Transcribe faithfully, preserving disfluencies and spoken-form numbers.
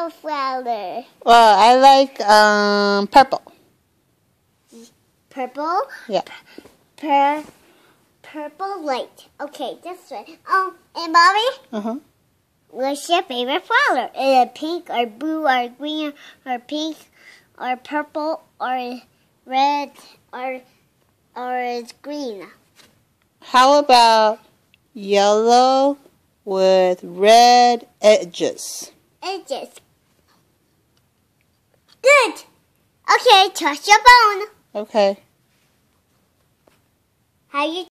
yellow flower? Well, I like um purple. Purple? Yeah. Pur purple light. Okay, this way. Oh, and Mommy? Uh-huh. What's your favorite flower? Is it pink or blue or green or pink or purple or red or or it's green? How about yellow with red edges? Edges. Good. Okay, toss your bone. Okay. How you